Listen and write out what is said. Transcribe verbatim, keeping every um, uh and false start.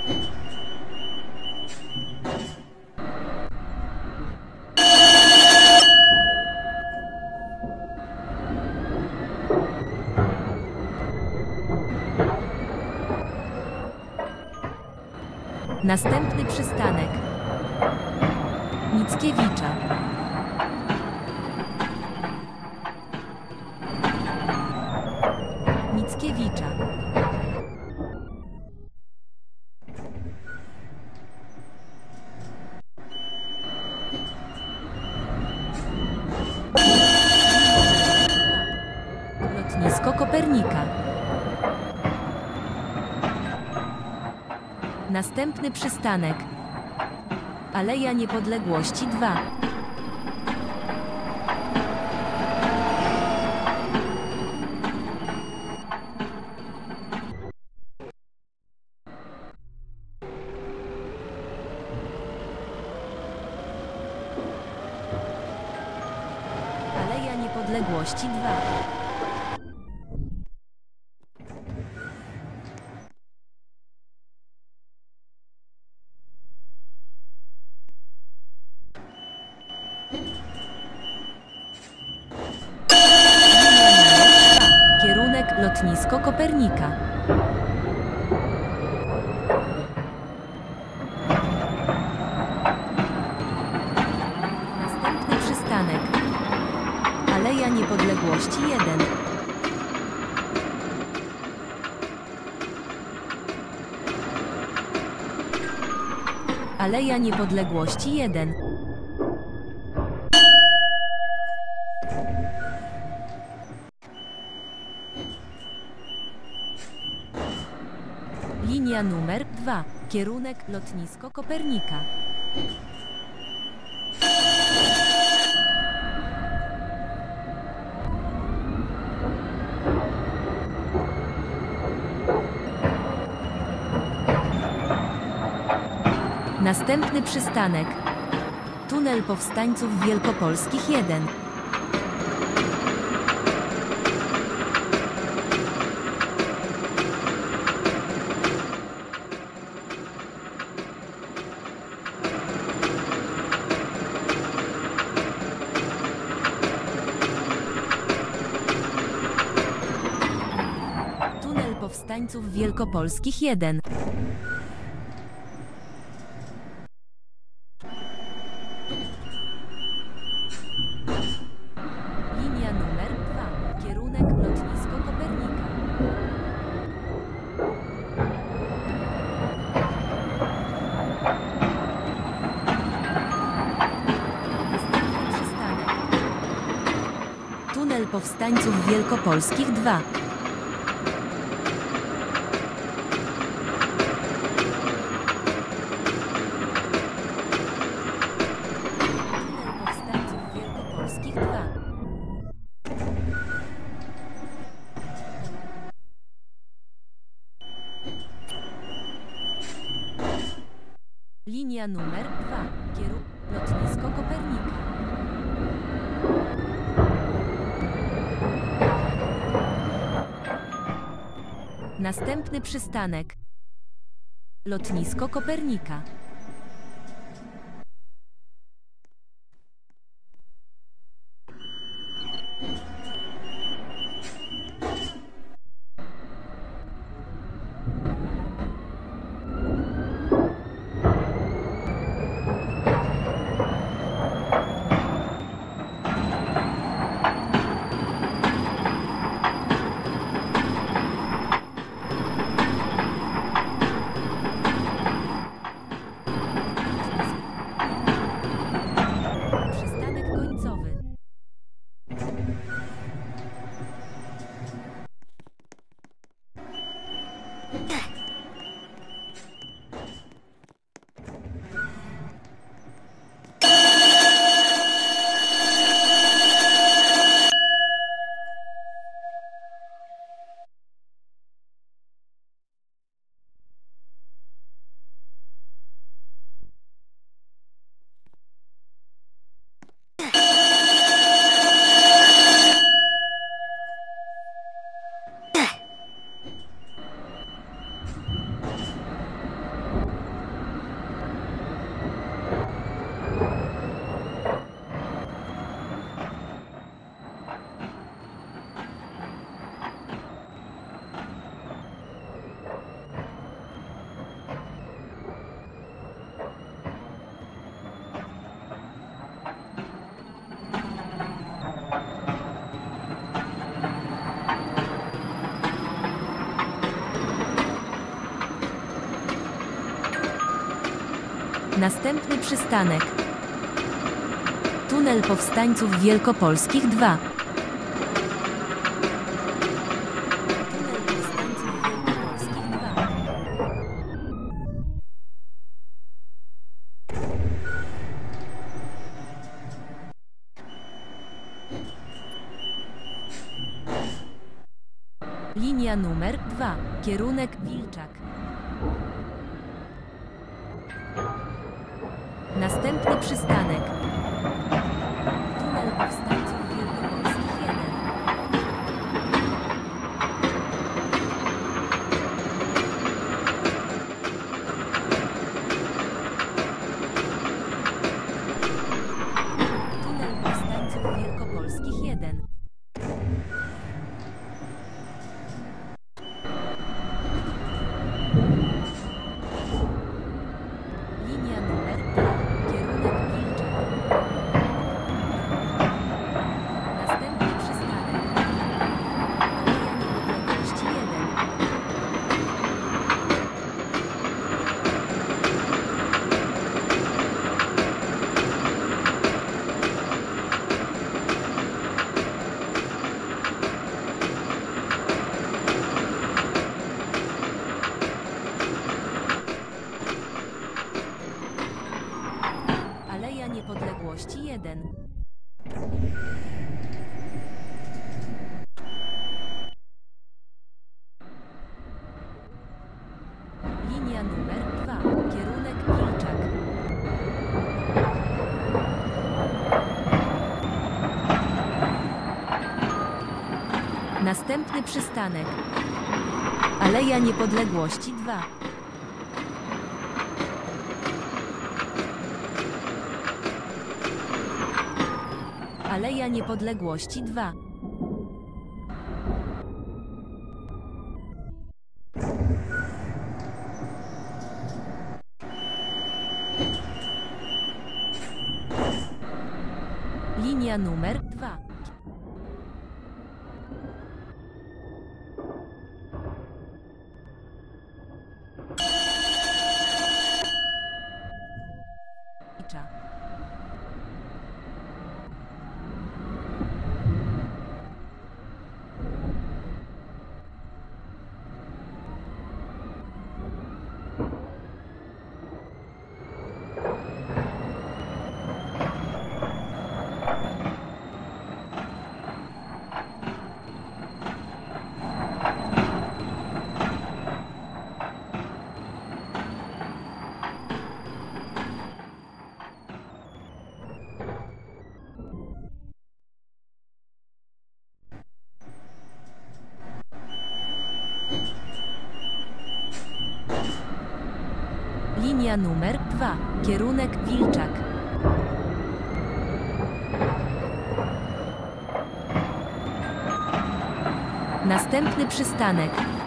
Następny przystanek Mickiewicza. Mickiewicza. Lotnisko Kopernika. Następny przystanek Aleja Niepodległości dwa. Aleja Niepodległości dwa. Kierunek Lotnisko Kopernika. Następny przystanek Aleja Niepodległości jeden. Aleja Niepodległości jeden. Linia numer dwa. Kierunek Lotnisko Kopernika. Następny przystanek Tunel Powstańców Wielkopolskich jeden. Tunel Powstańców Wielkopolskich jeden. Linia numer dwa. Kierunek Lotnisko Kopernika. Następny przystanek Tunel Powstańców Wielkopolskich dwa. Linia numer dwa. Kierunek Lotnisko Kopernika. Następny przystanek Lotnisko Kopernika. Następny przystanek. Tunel Powstańców Wielkopolskich dwa. Tunel Powstańców Wielkopolskich dwa. Linia numer dwa. Kierunek Wilczak. Następny przystanek. Tunel Powstańców Wielkopolskich jeden. Tunel Powstańców Wielkopolskich jeden. Linia numer dwa. Kierunek Wilczak. Następny przystanek. Aleja Niepodległości jeden. Aleja Niepodległości jeden. Linia numer dwa. Kierunek Wilczak. Następny przystanek. Aleja Niepodległości dwa. Aleja Niepodległości dwa. Linia numer dwa. Icza. Linia numer dwa. Kierunek Wilczak. Następny przystanek.